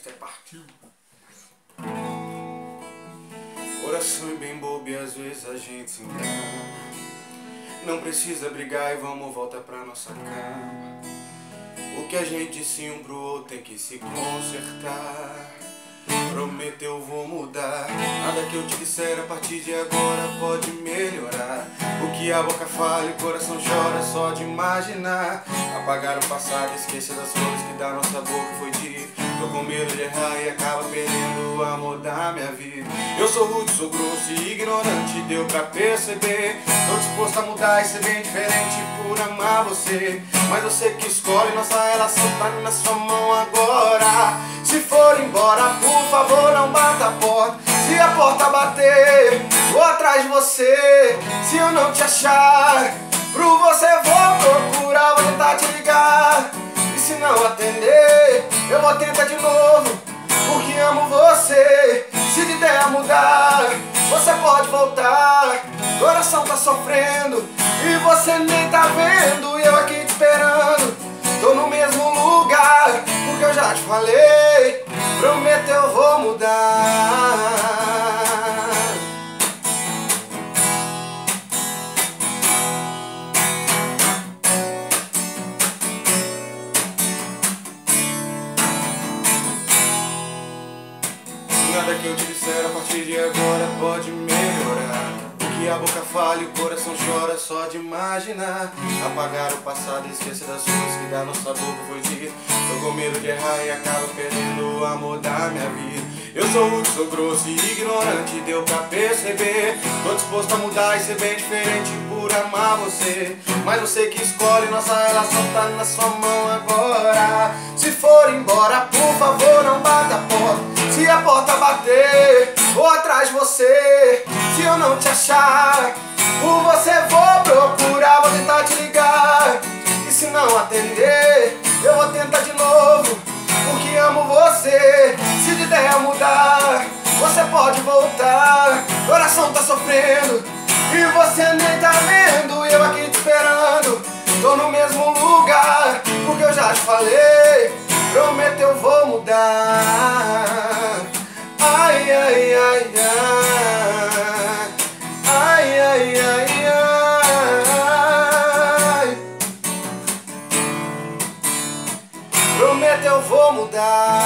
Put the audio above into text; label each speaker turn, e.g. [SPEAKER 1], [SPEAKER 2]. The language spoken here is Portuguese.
[SPEAKER 1] Você partiu. Coração é bem bobo e às vezes a gente se engana. Não precisa brigar e vamos voltar pra nossa cama. O que a gente disse um pro outro tem que se consertar. Prometeu vou mudar. Nada que eu te disser a partir de agora pode melhorar. O que a boca fala e o coração chora só de imaginar. Apagar o passado, esquecer das flores que da nossa boca foi dito. Tô com medo de errar e acaba perdendo o amor da minha vida. Eu sou rude, sou grosso e ignorante, deu pra perceber. Tô disposto a mudar e ser bem diferente por amar você. Mas eu sei que escolhe, nossa relação tá na sua mão agora. Se for embora, por favor, não bata a porta. Se a porta bater, vou atrás de você. Se eu não te achar, pro você vou procurar, vou tentar te ligar. E se não atender, eu vou tentar de novo, porque amo você. Se de ideia mudar, você pode voltar. Coração tá sofrendo e você nem tá vendo. E eu aqui te esperando, tô no mesmo lugar, porque eu já te falei, prometo eu vou mudar. Nada que eu te disser a partir de agora pode melhorar. O que a boca fala e o coração chora só de imaginar. Apagar o passado e esquecer das coisas que da nossa boca foi dito. Tô com medo de errar e acabo perdendo o amor da minha vida. Eu sou rude, sou grosso e ignorante, deu pra perceber. Tô disposto a mudar e ser bem diferente por amar você. Mas você que escolhe, nossa relação tá na sua mão agora. Se for embora, por favor, não bata a porta. Se a porta bater, vou atrás de você. Se eu não te achar, por você vou procurar, vou tentar te ligar. E se não atender, eu vou tentar de novo, porque amo você. Se de ideia mudar, você pode voltar. Coração tá sofrendo e você nem tá vendo. E eu aqui te esperando, tô no mesmo lugar, porque eu já te falei, prometo eu vou mudar. Ai, ai, ai, ai. Ai, ai, ai, ai. Prometo eu vou mudar.